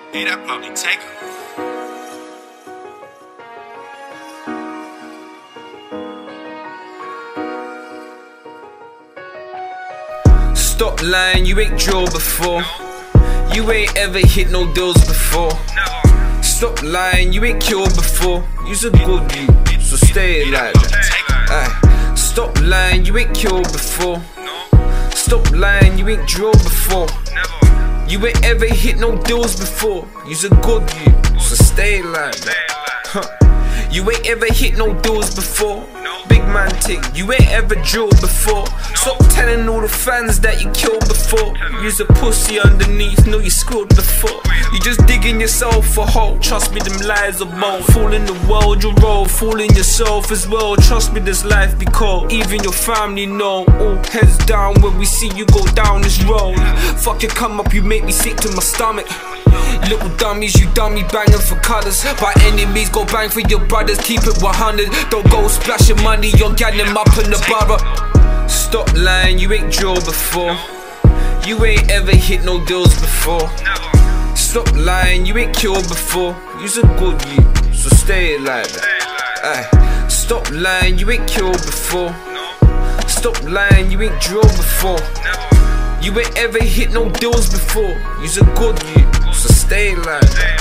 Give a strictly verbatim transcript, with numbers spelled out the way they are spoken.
Hey, that probably take her. Stop lying, you ain't drilled before. You ain't ever hit no deals before. Stop lying, you ain't killed before. You's a good you, so stay like that. Aye. Stop lying, you ain't killed before. Stop lying, you ain't drilled before. You ain't ever hit no deals before. You's a good you, so stay like that. Huh. You ain't ever hit no deals before. Big man tick, you ain't ever drilled before. Stop telling all the fans that you killed before. You's a pussy underneath, know you screwed before. You just digging yourself a hole, trust me them lies are bold. Fool in the world you roll, fooling yourself as well. Trust me this life be cold, even your family know. All heads down when we see you go down this road. Fuck you come up, you make me sick to my stomach. Little dummies, you dummy banging for colours. By enemies, go bang for your brothers, keep it one hundred. Don't go splashing money, you're getting them up in the borough. Stop lying, you ain't drilled before. You ain't ever hit no deals before. Stop lying, you ain't killed before. You's a good you, so stay like that. Aye. Stop lying, you ain't killed before. Stop lying, you ain't drilled before. You ain't ever hit no deals before. You's a good you, so stay like that.